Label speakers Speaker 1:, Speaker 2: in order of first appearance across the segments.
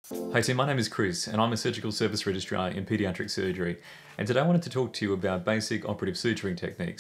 Speaker 1: Hi team, my name is Chris and I'm a surgical service registrar in paediatric surgery, and today I wanted to talk to you about basic operative suturing techniques.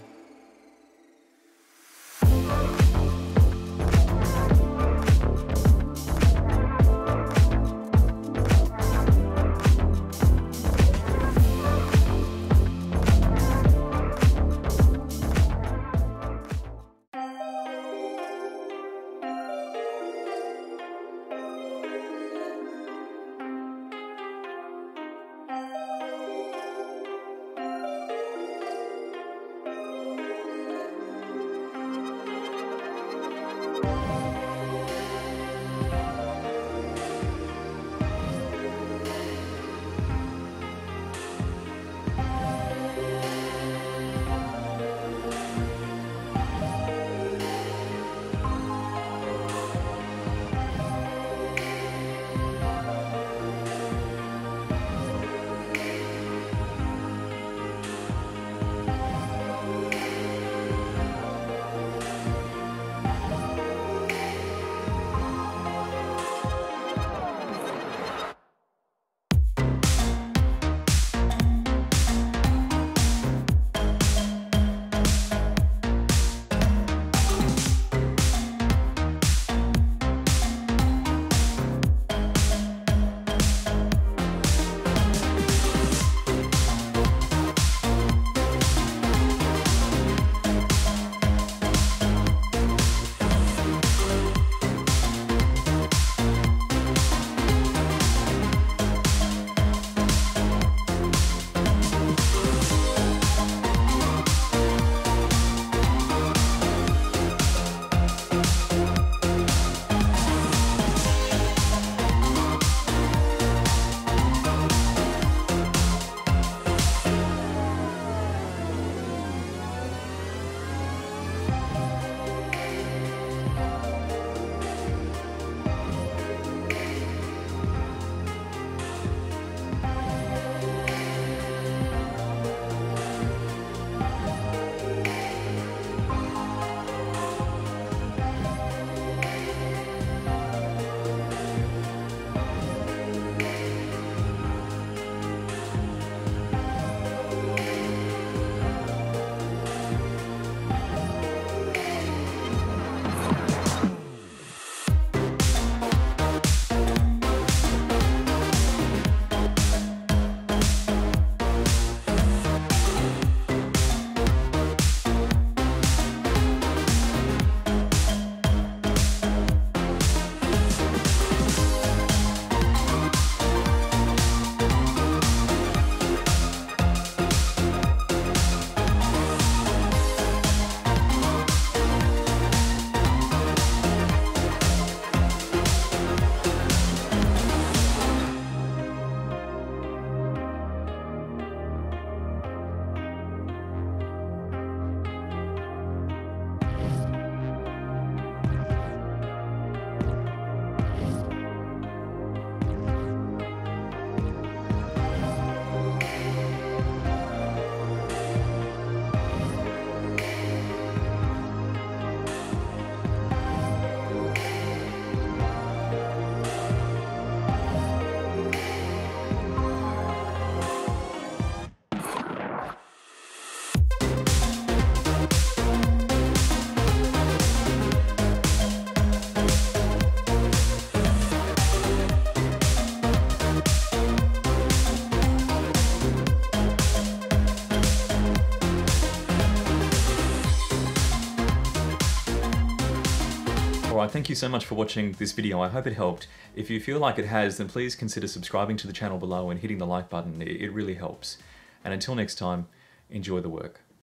Speaker 1: Alright, thank you so much for watching this video. I hope it helped. If you feel like it has, then please consider subscribing to the channel below and hitting the like button. It really helps. And until next time, enjoy the work.